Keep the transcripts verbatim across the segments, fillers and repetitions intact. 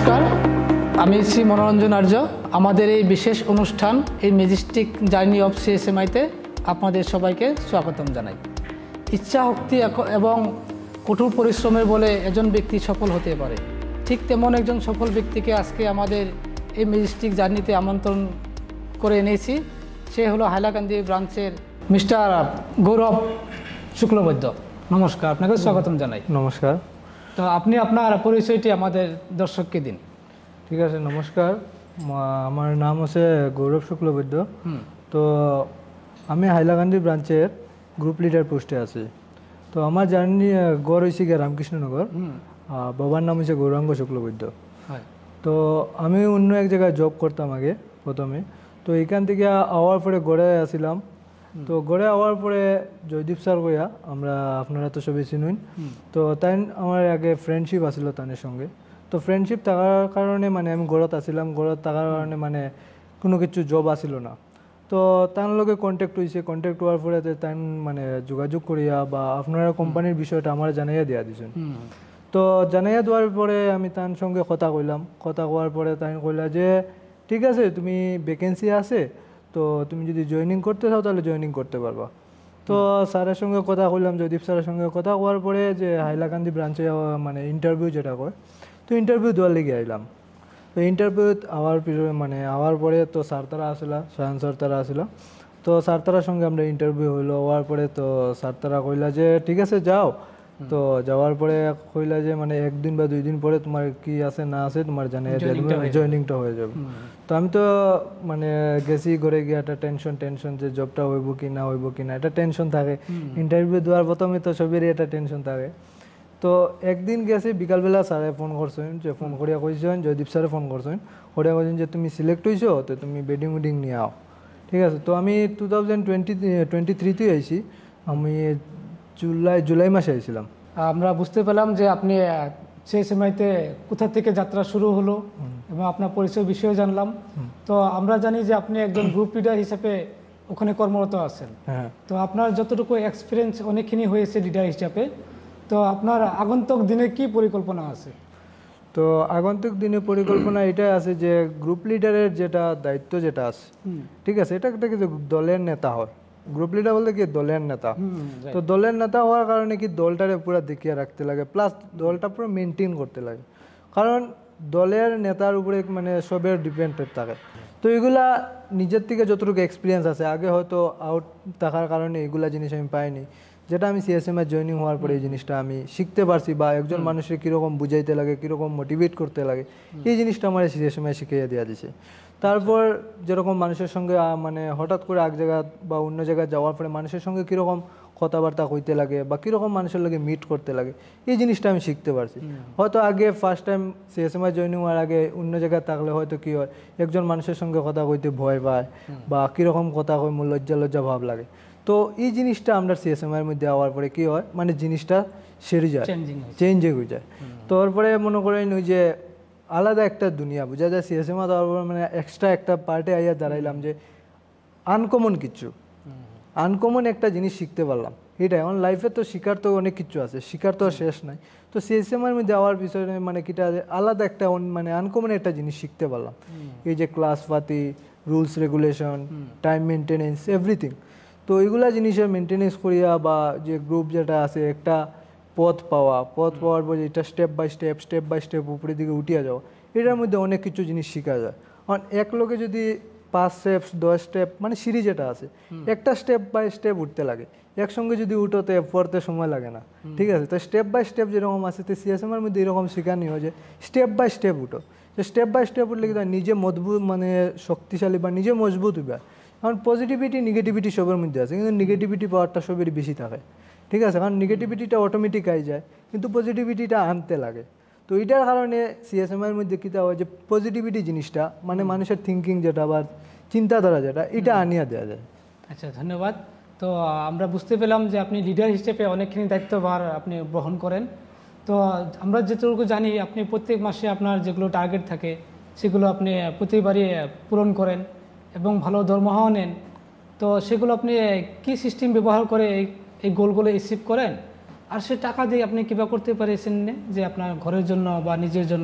নমস্কার, আমি শ্রী মনোরঞ্জন আর্য। আমাদের এই বিশেষ অনুষ্ঠান এই ম্যাজেস্টিক জার্নি অফ সিএসএমআইতে আপনাদের সবাইকে স্বাগতম জানাই। ইচ্ছা শক্তি এবং কঠোর পরিশ্রমের বলে একজন ব্যক্তি সফল হতে পারে, ঠিক তেমন একজন সফল ব্যক্তিকে আজকে আমাদের এই ম্যাজেস্টিক জার্নিতে আমন্ত্রণ করে এনেছি। সে হলো হাইলাকান্দি ব্রাঞ্চের মিস্টার গৌরব শুক্লবৈদ্য। নমস্কার, আপনাকে স্বাগতম জানাই। নমস্কার। তো আপনি আপনার পরিচয়টি আমাদের দর্শককে দিন। ঠিক আছে, নমস্কার। আমার নাম হচ্ছে গৌরব শুক্লবৈদ্য। তো আমি হাইলাকান্দি ব্রাঞ্চের গ্রুপ লিডার পোস্টে আছি। তো আমার জার্নি গড় হয়েছে গিয়ে রামকৃষ্ণনগর। বাবার নাম হচ্ছে গৌরাঙ্গ শুক্লবৈদ্য। তো আমি অন্য এক জায়গায় জব করতাম আগে প্রথমে। তো এখান থেকে আওয়ার পরে গড়ে আসিলাম। তো গড়ে আওয়ার পরে জয়দীপ স্যার কইয়া আমরা আপনারা তো সবাই চিনুন। তো তাই আমার আগে ফ্রেন্ডশিপ আসিল তাদের সঙ্গে। তো ফ্রেন্ডশিপ থাকার কারণে মানে আমি গড়ত আসিলাম, গড়ত থাকার কারণে মানে কোনো কিছু জব আসিল না। তো তার লগে কন্ট্যাক্ট হয়েছে, কন্ট্যাক্ট হওয়ার পরে তাই মানে যোগাযোগ করিয়া বা আপনারা কোম্পানির বিষয়টা আমার জানাইয়া দিয়া দিয়েছেন। তো জানাইয়া দেওয়ার পরে আমি তার সঙ্গে কথা কইলাম। কথা কওয়ার পরে তাই কইলা যে ঠিক আছে, তুমি ভ্যাকেন্সি আছে, তো তুমি যদি জয়েনিং করতে চাও তাহলে জয়েনিং করতে পারবা। তো স্যারের সঙ্গে কথা কইলাম, জয়দীপ স্যারের সঙ্গে কথা কওয়ার পরে যে হাইলাকান্দি ব্রাঞ্চে মানে ইন্টারভিউ যেটা কয়, তো ইন্টারভিউ দেওয়ার লেগে আইলাম। তো ইন্টারভিউ আওয়ার পিছনে মানে আওয়ার পরে তো স্যার তারা আসিল, সায়ন স্যার তারা আসিল। তো স্যার তারার সঙ্গে আমরা ইন্টারভিউ হইলো। হওয়ার পরে তো স্যার তারা কইলা যে ঠিক আছে যাও। তো যাওয়ার পরে কইলা যে মানে একদিন বা দুই দিন পরে তোমার কি আছে না আছে তোমার জানিয়ে জয়েনিংটা হয়ে যাবে। তো আমি তো মানে গেছি ঘরে গিয়ে একটা টেনশন টেনশন যে জবটা হইব কি না হইব কি না, এটা টেনশন থাকে। ইন্টারভিউ দেওয়ার প্রথমে তো সবেরই একটা টেনশন থাকে। তো একদিন গেছি বিকালবেলা স্যারে ফোন করছেন, যে ফোন করিয়া কইছেন, জয়দীপ স্যারে ফোন করছেন, করিয়া কইছেন যে তুমি সিলেক্ট হইছো, তো তুমি বেডিং উডিং নিয়ে আও। ঠিক আছে। তো আমি টু থাউজেন্ড টোয়েন্টি টোয়েন্টি থ্রিতে আইছি। আমি জুলাই জুলাই মাসে আইছিলাম। আমরা বুঝতে পেলাম যে আপনি সিএসএমআইতে কোথা থেকে যাত্রা শুরু হলো এবং আপনার পরিচয় বিষয়ে জানলাম। তো আমরা জানি যে আপনি একজন গ্রুপ লিডার হিসেবে ওখানে কর্মরত আছেন। তো আপনার যতটুকু এক্সপিরিয়েন্স অনেকখানি হয়েছে লিডার হিসাবে, তো আপনার আগন্তুক দিনে কি পরিকল্পনা আছে? তো আগন্তুক দিনে পরিকল্পনা এটাই আছে যে গ্রুপ লিডারের যেটা দায়িত্ব যেটা আছে, ঠিক আছে, এটা একটা কিন্তু দলের নেতা হয়। গ্রুপ লিডার বলতে কি দলের নেতা। তো দলের নেতা হওয়ার কারণে কি দলটারে পুরো দেখিয়ে রাখতে লাগে, প্লাস দলটা পুরো মেনটেন করতে লাগে। কারণ দলের নেতার উপরে মানে সবের ডিপেন্ডেড থাকে। তো এগুলা নিজের থেকে যতটুকু এক্সপিরিয়েন্স আছে, আগে হয়তো আউট থাকার কারণে এগুলা জিনিস আমি পাইনি, যেটা আমি সিএসএমআই জয়েনিং হওয়ার পরে এই জিনিসটা আমি শিখতে পারছি, বা একজন মানুষের কীরকম বুঝাইতে লাগে, কীরকম মোটিভেট করতে লাগে, এই জিনিসটা আমার সিএসএমআই শিখিয়ে দেওয়া দিছে। তারপর যেরকম মানুষের সঙ্গে মানে হঠাৎ করে এক জায়গা বা অন্য জায়গায় যাওয়ার পরে মানুষের সঙ্গে কীরকম কথাবার্তা কইতে লাগে বা কীরকম মানুষের লগে মিট করতে লাগে, এই জিনিসটা আমি শিখতে পারছি। হয়তো আগে ফার্স্ট টাইম সিএসএমআই জয়েনিং হওয়ার আগে অন্য জায়গায় থাকলে হয়তো কী হয়, একজন মানুষের সঙ্গে কথা কইতে ভয় পায় বা কীরকম কথা কই মোর লজ্জা লজ্জা ভাব লাগে। তো এই জিনিসটা আমরা সিএসএমআইয়ের মধ্যে আওয়ার পরে কী হয়, মানে জিনিসটা সেরে যায়, চেঞ্জিং হয়ে যায়। তো তারপরে মনে করেন ওই যে আলাদা একটা দুনিয়া বোঝা যায় সিএসএমআই তারপর মানে এক্সট্রা একটা পার্টে আইয়া দাঁড়াইলাম যে আনকমন কিছু, আনকমন একটা জিনিস শিখতে পারলাম। এটাই আমার লাইফে তো শিকার তো অনেক কিছু আছে, শিকার তো শেষ নাই। তো সিএসএমআইয়ের মধ্যে যাওয়ার পিছনে মানে কিটা আলাদা একটা মানে আনকমন একটা জিনিস শিখতে পারলাম। এই যে ক্লাস পাতি, rules regulation, time maintenance, everything. তো এইগুলা জিনিসের মেনটেনেন্স করিয়া বা যে গ্রুপ যেটা আছে একটা পথ পাওয়া, পথ পাওয়ার পর এটা step by step step by step উপরের দিকে উঠিয়া যাওয়া, এটার মধ্যে অনেক কিছু জিনিস শেখা যায়। কারণ এক লোকে যদি পাঁচ স্টেপ দশ স্টেপ মানে সিঁড়ি যেটা আছে, একটা স্টেপ বাই স্টেপ উঠতে লাগে, একসঙ্গে যদি উঠোতে পড়তে সময় লাগে না। ঠিক আছে। তো স্টেপ বাই স্টেপ যেরকম আছে, তো সিএসএমআর মধ্যে এরকম শেখানি হয় যে স্টেপ বাই স্টেপ উঠো। তো স্টেপ বাই স্টেপ উঠলে কিন্তু নিজে মজবুত মানে শক্তিশালী বা নিজে মজবুত হইবা। কারণ পজিটিভিটি নেগেটিভিটি সবের মধ্যে আছে, কিন্তু নেগেটিভিটি পাওয়ারটা সবেরই বেশি থাকে। ঠিক আছে। কারণ নেগেটিভিটিটা অটোমেটিক আই যায়, কিন্তু পজিটিভিটিটা আনতে লাগে। তো এটার কারণে সিএসএমআইয়ের মধ্যে কী হয় যে পজিটিভিটি জিনিসটা মানে মানুষের থিঙ্কিং যেটা বা চিন্তাধারা যেটা, এটা আনিয়া দেওয়া যায়। আচ্ছা, ধন্যবাদ। তো আমরা বুঝতে পেলাম যে আপনি লিডার হিসেবে অনেকখানি দায়িত্বভার আপনি গ্রহণ করেন। তো আমরা যেটুকু জানি আপনি প্রত্যেক মাসে আপনার যেগুলো টার্গেট থাকে সেগুলো আপনি প্রতিবারই পূরণ করেন এবং ভালো দরমাহাও নেন। তো সেগুলো আপনি কি সিস্টেম ব্যবহার করে এই গোলগুলো অ্যাচিভ করেন, আর সে টাকা দিয়ে আপনি কীভাবে করতে পারেছেন যে আপনার ঘরের জন্য বা নিজের জন্য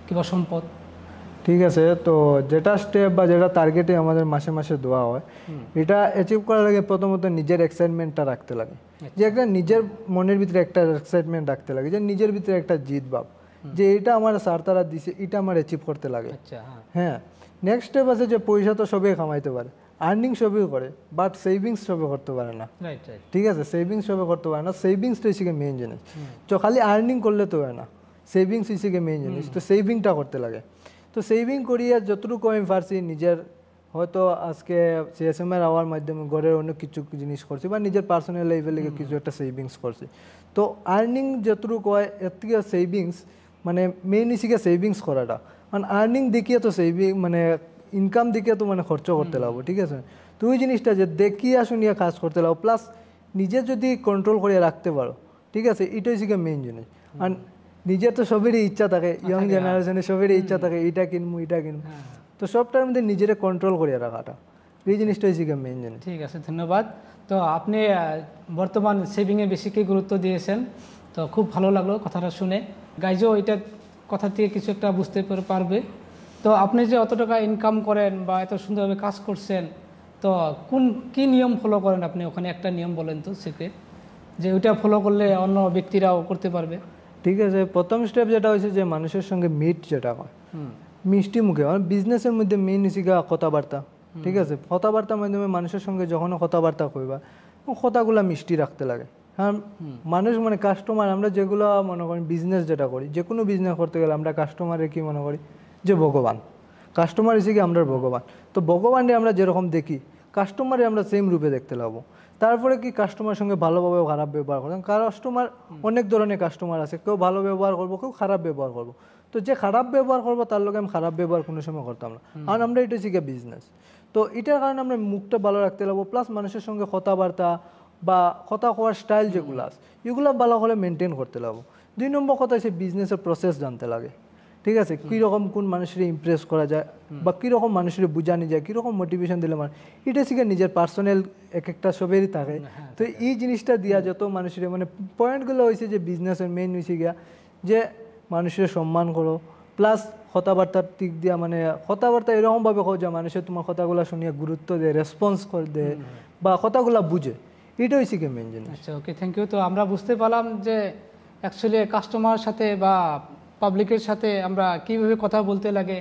কিংবা সম্পদ? ঠিক আছে, তো যেটা স্টেপ বা যেটা টার্গেটে আমাদের মাসে মাসে দেওয়া হয়, এটা অ্যাচিভ করার আগে প্রথমত নিজের এক্সাইটমেন্টটা রাখতে লাগে, যে একটা নিজের মনের ভিতরে একটা এক্সাইটমেন্ট রাখতে লাগে, যে নিজের ভিতরে একটা জিত ভাব, যে এটা আমার স্যার তারা দিছে, এটা আমার অ্যাচিভ করতে লাগে। হ্যাঁ, নেক্সট স্টেপ আছে যে পয়সা তো সবাই কামাইতে পারে, আর্নিং সবই করে, বাট সেভিংস সবে করতে পারে না। ঠিক আছে, সেভিংস সবে করতে পারে না, সেভিংসটা হচ্ছে মেইন জিনিস। তো খালি আর্নিং করলে তো হয় না, সেভিংস হচ্ছে মেইন জিনিস। তো সেভিংটা করতে লাগে। তো সেভিং করিয়া যতটুকু আমি পারছি, নিজের হয়তো আজকে সিএসএম এর আওয়ার মাধ্যমে ঘরের অনেক কিছু জিনিস করছি, বা নিজের পার্সোনাল লাইফে লেগে কিছু একটা সেভিংস করছি। তো আর্নিং যতটুকু হয় এর থেকে সেভিংস, মানে মেইন হিসেবে সেভিংস করাটা, মানে আর্নিং দেখিয়ে তো সেভিং মানে ইনকাম দেখিয়ে তো মানে খরচ করতে লাগবো। ঠিক আছে, তো ওই জিনিসটা যে দেখিয়া শুনিয়া কাজ করতে লাগবো, প্লাস নিজে যদি কন্ট্রোল করিয়া রাখতে পারো, ঠিক আছে, এটাই হচ্ছে মেইন জিনিস। আর নিজের তো সবেরই ইচ্ছা থাকে, ইয়ং জেনারেশনে সবেরই ইচ্ছা থাকে এটা কিনবো এটা কিনবো, তো সবটার মধ্যে নিজের কন্ট্রোল করিয়া রাখাটা, এই জিনিসটা হচ্ছে মেইন জিনিস। ঠিক আছে, ধন্যবাদ। তো আপনি বর্তমান সেভিংয়ে বেশিকে গুরুত্ব দিয়েছেন, তো খুব ভালো লাগলো কথাটা শুনে। গাইজও এটা কথা থেকে কিছু একটা বুঝতে পারবে। তো আপনি যে অত টাকা ইনকাম করেন বা এত সুন্দরভাবে কাজ করছেন, তো কোন কি নিয়ম ফলো করেন আপনি ওখানে? একটা নিয়ম বলেন তো সিক্রেট, যে ওইটা ফলো করলে অন্য ব্যক্তিরাও করতে পারবে। ঠিক আছে, প্রথম স্টেপ যেটা হয়েছে যে মানুষের সঙ্গে মিট যেটা হয়, মিষ্টি মুখে, মানে বিজনেসের মধ্যে মেইন হচ্ছে কথাবার্তা। ঠিক আছে, কথাবার্তার মাধ্যমে মানুষের সঙ্গে যখন কথাবার্তা কইবা, কথাগুলা মিষ্টি রাখতে লাগে। হ্যাঁ, মানুষ মানে কাস্টমার, আমরা যেগুলো মনে করি বিজনেস যেটা করি, যে কোনো বিজনেস করতে গেলে আমরা কাস্টমারের কি মনে করি, যে ভগবান। কাস্টমার হিসেবে আমরা ভগবান। তো ভগবানরে আমরা যেরকম দেখি, কাস্টমারে আমরা সেম রূপে দেখতে লাগবো। তারপরে কি কাস্টমারের সঙ্গে ভালোভাবে খারাপ ব্যবহার করবেন। কাস্টমার অনেক ধরনের কাস্টমার আছে, কেউ ভালো ব্যবহার করবো, কেউ খারাপ ব্যবহার করবো। তো যে খারাপ ব্যবহার করবো তার লোক আমি খারাপ ব্যবহার কোনো সময় করতাম না, আর আমরা এটা শিখে বিজনেস। তো এটার কারণে আমরা মুখটা ভালো রাখতে লাগবো, প্লাস মানুষের সঙ্গে কথাবার্তা বা কথা কওয়ার স্টাইল যেগুলো আছে এগুলো ভালো করে মেনটেন করতে লাগবো। দুই নম্বর কথা হচ্ছে বিজনেসের প্রসেস জানতে লাগে। ঠিক আছে, কীরকম কোন মানুষের ইমপ্রেস করা যায় বা কীরকম মানুষের বোঝানো যায়, কীরকম মোটিভেশন দিলে মানুষ, এটা শিখে নিজের পার্সোনাল এক একটা সবেরই থাকে। তো এই জিনিসটা দিয়া যত মানুষের মানে পয়েন্টগুলো হয়েছে যে বিজনেসের মেইন হয়েছে গিয়া যে মানুষের সম্মান করো, প্লাস কথাবার্তার দিক দিয়া মানে কথাবার্তা এরকমভাবে কো যে মানুষের তোমার কথাগুলো শুনিয়ে গুরুত্ব দেয়, রেসপন্স করে দেয় বা কথাগুলো বুঝে, এটা হয়েছে কি মেইন জিনিস। আচ্ছা, ওকে, থ্যাংক ইউ। তো আমরা বুঝতে পারলাম যে অ্যাকচুয়ালি কাস্টমার সাথে বা পাবলিকের সাথে আমরা কিভাবে কথা বলতে লাগে,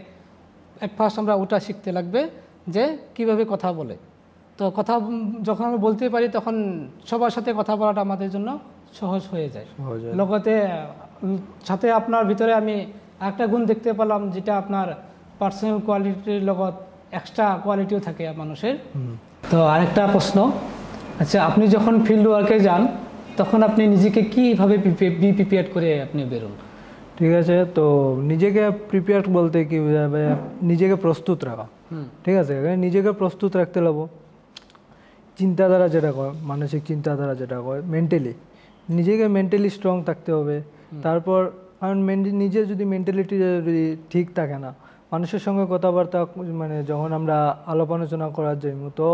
এট ফার্স্ট আমরা ওটা শিখতে লাগবে যে কিভাবে কথা বলে। তো কথা যখন আমরা বলতে পারি তখন সবার সাথে কথা বলাটা আমাদের জন্য সহজ হয়ে যায়। লগতে সাথে আপনার ভিতরে আমি আরেকটা গুণ দেখতে পেলাম, যেটা আপনার পার্সোনাল কোয়ালিটির লগত এক্সট্রা কোয়ালিটিও থাকে মানুষের। তো আরেকটা প্রশ্ন, আচ্ছা, আপনি যখন ফিল্ড ওয়ার্কে যান তখন আপনি নিজেকে কীভাবে বি প্রিপেয়ার করে আপনি বেরোন? ঠিক আছে, তো নিজেকে প্রিপেয়ার বলতে কি বোঝাবে, নিজেকে প্রস্তুত রাখা। ঠিক আছে, নিজেকে প্রস্তুত রাখতে লাগবো। চিন্তাধারা যেটা কয়, মানসিক চিন্তাধারা যেটা কয়, মেন্টালি নিজেকে মেন্টালি স্ট্রং থাকতে হবে। তারপর কারণ নিজে যদি মেন্টালিটি যদি ঠিক থাকে না, মানুষের সঙ্গে কথাবার্তা মানে যখন আমরা আলাপ আলোচনা করার জন্য, তো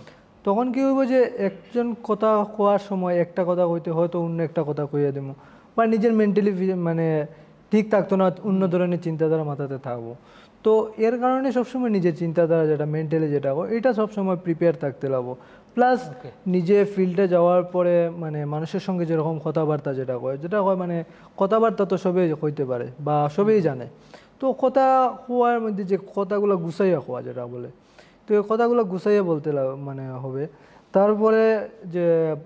তখন কি হইব যে একজন কথা কোয়ার সময় একটা কথা কইতে হয়তো অন্য একটা কথা কইয়া দেব, বা নিজের মেন্টালি মানে ঠিক থাকতো না, অন্য ধরনের চিন্তাধারা মাথাতে থাকবো। তো এর কারণে সবসময় নিজের চিন্তাধারা যেটা মেন্টালি যেটা এটা সবসময় প্রিপেয়ার থাকতে লাগবো। প্লাস নিজে ফিল্ডে যাওয়ার পরে মানে মানুষের সঙ্গে যেরকম কথাবার্তা যেটা কয় যেটা হয় মানে কথাবার্তা তো সবাই হইতে পারে বা সবাই জানে। তো কথা হওয়ার মধ্যে যে কথাগুলো গুছাইয়া হওয়া যেটা বলে, তো এই কথাগুলো গুছাইয়া বলতে মানে হবে। তারপরে যে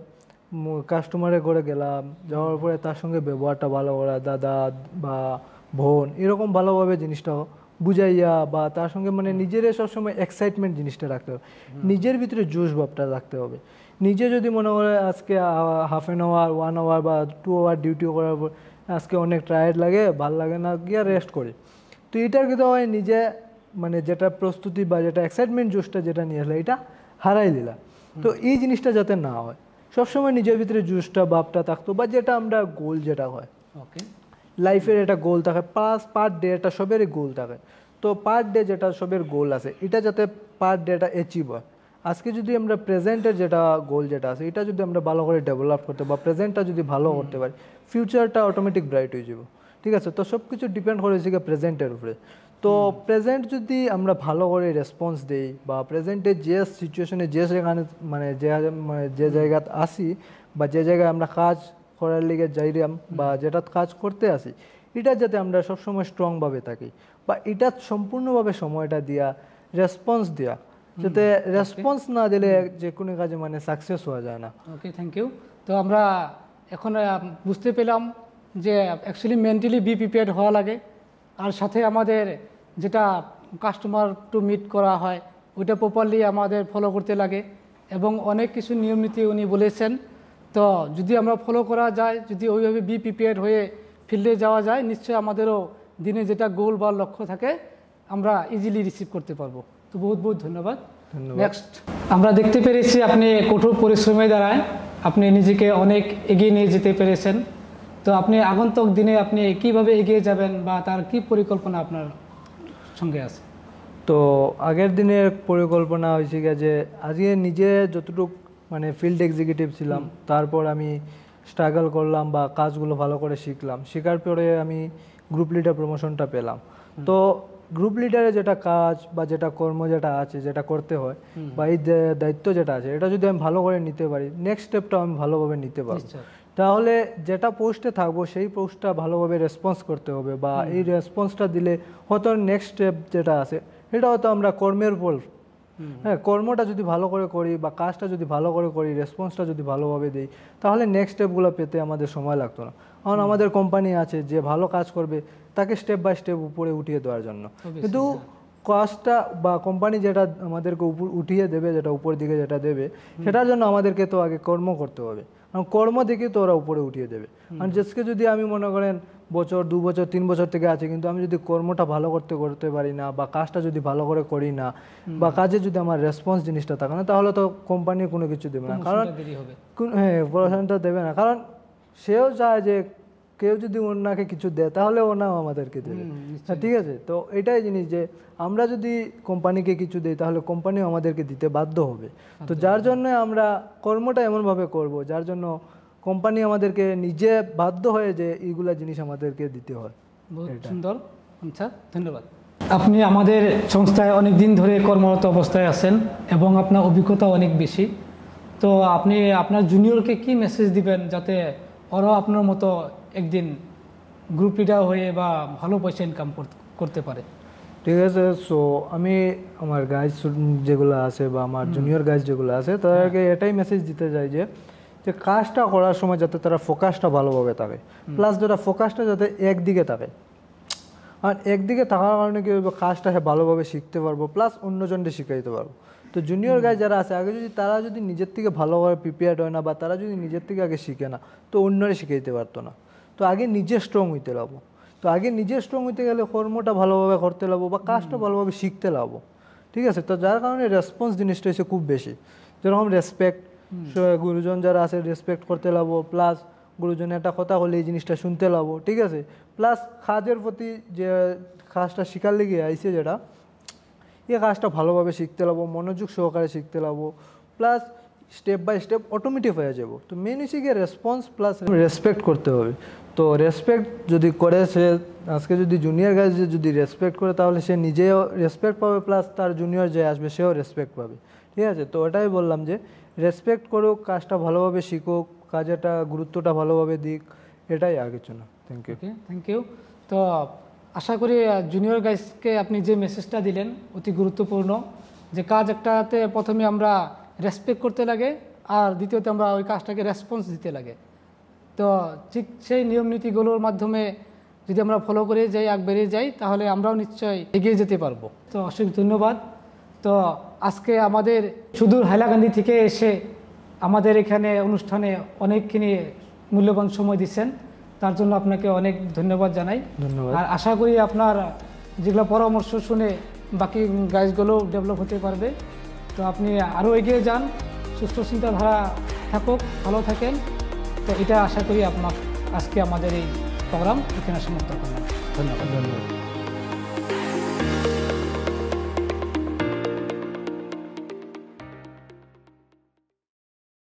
কাস্টমারের ঘরে গেলাম, যাওয়ার পরে তার সঙ্গে ব্যবহারটা ভালো করা, দাদা বা বোন এরকম ভালোভাবে জিনিসটা বুঝাইয়া বা তার সঙ্গে মানে নিজের সবসময় এক্সাইটমেন্ট জিনিসটা রাখতে হবে, নিজের ভিতরে জোশ ভাবটা রাখতে হবে। নিজে যদি মনে করে আজকে half an hour one hour বা টু আওয়ার ডিউটি করার পর আজকে অনেক টায়ার্ড লাগে, ভাল লাগে না, গিয়ে রেস্ট করি, তো এটার কিন্তু হয় নিজে মানে যেটা প্রস্তুতি বা যেটা এক্সাইটমেন্ট জোশটা যেটা নিয়ে আসলে এটা হারাই দিলা। তো এই জিনিসটা যাতে না হয়, সবসময় নিজের ভিতরে জোশটা ভাবটা থাকতো, বা যেটা আমরা গোল যেটা হয় ওকে লাইফের একটা গোল থাকে, প্লাস পার ডে একটা সবেরই গোল থাকে। তো পার ডে যেটা সবের গোল আছে এটা যাতে পার ডেটা অ্যাচিভ হয়। আজকে যদি আমরা প্রেজেন্টের যেটা গোল যেটা আছে এটা যদি আমরা ভালো করে ডেভেলপ করতে বা প্রেজেন্টটা যদি ভালো করতে পারি, ফিউচারটা অটোমেটিক ব্রাইট হয়ে যাব। ঠিক আছে। তো সব কিছু ডিপেন্ড করে হচ্ছে প্রেজেন্টের উপরে। তো প্রেজেন্ট যদি আমরা ভালো করে রেসপন্স দেই বা প্রেজেন্টে যে সিচুয়েশনে যে সেখানে মানে যে মানে যে জায়গাত আসি বা যে জায়গায় আমরা কাজ করার লিগে যাইরাম বা যেটা কাজ করতে আসি, এটা যাতে আমরা সবসময় স্ট্রংভাবে থাকি বা এটা সম্পূর্ণভাবে সময়টা দিয়া রেসপন্স দেওয়া, যাতে রেসপন্স না দিলে যে কোনো কাজে মানে সাকসেস হওয়া যায় না। Okay, thank you. তো আমরা এখন বুঝতে পেলাম যে অ্যাকচুয়ালি মেন্টালি বি প্রিপেয়ার্ড হওয়া লাগে, আর সাথে আমাদের যেটা কাস্টমার টু মিট করা হয় ওইটা প্রপারলি আমাদের ফলো করতে লাগে, এবং অনেক কিছু নিয়ম নীতি উনি বলেছেন। তো যদি আমরা ফলো করা যায়, যদি ওইভাবে বি প্রিপেয়ার্ড হয়ে ফিল্ডে যাওয়া যায়, নিশ্চয়ই আমাদেরও দিনে যেটা গোল বা লক্ষ্য থাকে আমরা ইজিলি রিসিভ করতে পারবো। তো বহুত বহুত ধন্যবাদ। নেক্সট আমরা দেখতে পেরেছি আপনি কঠোর পরিশ্রমের দ্বারায় আপনি নিজেকে অনেক এগিয়ে নিয়ে যেতে পেরেছেন। তো আপনি আগন্তুক দিনে আপনি কিভাবে এগিয়ে যাবেন বা তার কি পরিকল্পনা আপনার সঙ্গে আছে? তো আগের দিনের পরিকল্পনা হয়েছে যে আজকে নিজে যতটুকু মানে ফিল্ড এক্সিকিউটিভ ছিলাম, তারপর আমি স্ট্রাগল করলাম বা কাজগুলো ভালো করে শিখলাম, শেখার পরে আমি গ্রুপ লিডার প্রমোশনটা পেলাম। তো গ্রুপ লিডারে যেটা কাজ বা যেটা কর্ম যেটা আছে, যেটা করতে হয় বা এই দায়িত্ব যেটা আছে, এটা যদি আমি ভালো করে নিতে পারি, নেক্সট স্টেপটা আমি ভালোভাবে নিতে পারবো। তাহলে যেটা পোস্টে থাকবো সেই পোস্টটা ভালোভাবে রেসপন্স করতে হবে বা এই রেসপন্সটা দিলে হয়তো নেক্সট স্টেপ যেটা আছে এটা হয়তো আমরা কর্মের উপর, হ্যাঁ কর্মটা যদি ভালো করে করি বা কাজটা যদি ভালো করে করি, রেসপন্সটা যদি ভালোভাবে দিই, তাহলে নেক্সট স্টেপগুলো পেতে আমাদের সময় লাগতো না। কারণ আমাদের কোম্পানি আছে যে ভালো কাজ করবে তাকে স্টেপ বাই স্টেপ উপরে উঠিয়ে দেওয়ার জন্য। কিন্তু কাজটা বা কোম্পানি যেটা আমাদেরকে উপর উঠিয়ে দেবে, যেটা উপর দিকে যেটা দেবে, সেটার জন্য আমাদেরকে তো আগে কর্ম করতে হবে। কারণ কর্ম দেখে তো ওরা উপরে উঠিয়ে দেবে। আর যেসকে যদি আমি মনে করেন বছর দু বছর তিন বছর থেকে আছে, কিন্তু আমি যদি কর্মটা ভালো করতে করতে পারি না বা কাজটা যদি ভালো করে করি না বা কাজে যদি আমার রেসপন্স জিনিসটা থাকে না, তাহলে তো কোম্পানি কোনো কিছু দেবে না। কারণ হ্যাঁ প্রমোশনটা দেবে না, কারণ সেও চায় যে কেউ যদি ওনাকে কিছু দেয় তাহলে ওনাও আমাদেরকে দেবে। ঠিক আছে, তো এটাই জিনিস যে আমরা যদি কোম্পানিকে কিছু দিই তাহলে কোম্পানিও আমাদেরকে দিতে বাধ্য হবে। তো যার জন্য আমরা কর্মটা এমনভাবে করব যার জন্য কোম্পানি আমাদেরকে নিজে বাধ্য হয়ে যে এইগুলা জিনিস আমাদেরকে দিতে হয়। বহুত সুন্দর, আচ্ছা ধন্যবাদ। আপনি আমাদের সংস্থায় অনেক দিন ধরে কর্মরত অবস্থায় আছেন এবং আপনার অভিজ্ঞতা অনেক বেশি। তো আপনি আপনার জুনিয়রকে কি মেসেজ দিবেন যাতে ওরাও আপনার মতো একদিন গ্রুপ লিডার হয়ে বা ভালো পয়সা ইনকাম করতে পারে? ঠিক আছে, সো আমি আমার গাইজ যেগুলো আছে বা আমার জুনিয়র গাইজ যেগুলো আছে তাদেরকে এটাই মেসেজ দিতে চাই যে যে কাজটা করার সময় যাতে তারা ফোকাসটা ভালোভাবে থাকে, প্লাস যারা ফোকাসটা যাতে একদিকে থাকে। আর একদিকে থাকার কারণে কী হবে, কাজটা ভালোভাবে শিখতে পারবো, প্লাস অন্যজনকে শিখাইতে পারবো। তো জুনিয়র গাইজ যারা আছে আগে যদি তারা যদি নিজের থেকে ভালোভাবে প্রিপেয়ার্ড হয় না বা তারা যদি নিজের থেকে আগে শিখে না, তো অন্যরা শিখাইতে পারতো না। তো আগে নিজে স্ট্রং হইতে লাগবো। তো আগে নিজে স্ট্রং হইতে গেলে কর্মটা ভালোভাবে করতে লাগবো বা কাজটা ভালোভাবে শিখতে লাগবো। ঠিক আছে, তো যার কারণে রেসপন্স জিনিসটা হচ্ছে খুব বেশি। যেরকম রেসপেক্ট, গুরুজন যারা আছে রেসপেক্ট করতে লাগবো, প্লাস গুরুজনের একটা কথা হলে এই জিনিসটা শুনতে লাগবো। ঠিক আছে, প্লাস কাজের প্রতি যে কাজটা শিখার লেগে আইসে যেটা, এই কাজটা ভালোভাবে শিখতে লাগবো, মনোযোগ সহকারে শিখতে লাগবো, plus step by step automatic হয়ে যাব। তো মেন হচ্ছে গিয়ে রেসপন্স প্লাস রেসপেক্ট করতে হবে। তো রেসপেক্ট যদি করে সে আজকে যদি জুনিয়র গাইজ যদি রেসপেক্ট করে তাহলে সে নিজেও রেসপেক্ট পাবে, প্লাস তার জুনিয়র যে আসবে সেও রেসপেক্ট পাবে। ঠিক আছে, তো ওটাই বললাম যে রেসপেক্ট করুক, কাজটা ভালোভাবে শিখুক, কাজেটা গুরুত্বটা ভালোভাবে দিক, এটাই আর কিছু না। Thank you. Thank you. তো আশা করি জুনিয়র গাইজকে আপনি যে মেসেজটা দিলেন অতি গুরুত্বপূর্ণ, যে কাজ একটাতে প্রথমে আমরা রেসপেক্ট করতে লাগে আর দ্বিতীয়তে আমরা ওই কাজটাকে রেসপন্স দিতে লাগে। তো ঠিক সেই নিয়ম নীতিগুলোর মাধ্যমে যদি আমরা ফলো করে যাই, আগ বেরিয়ে যাই, তাহলে আমরাও নিশ্চয়ই এগিয়ে যেতে পারবো। তো অসংখ্য ধন্যবাদ। তো আজকে আমাদের সুদূর হাইলাকান্দি থেকে এসে আমাদের এখানে অনুষ্ঠানে অনেকখানি মূল্যবান সময় দিচ্ছেন, তার জন্য আপনাকে অনেক ধন্যবাদ জানাই। ধন্যবাদ। আর আশা করি আপনার যেগুলো পরামর্শ শুনে বাকি গাইজগুলো ডেভেলপ হতে পারবে। তো আপনি আরও এগিয়ে যান, সুস্থ চিন্তাধারা থাকুক, ভালো থাকেন। তো এটা আশা করি আপনার আজকে আমাদের এই প্রোগ্রাম এখানে সমাপ্ত করলাম। ধন্যবাদ। ধন্যবাদ।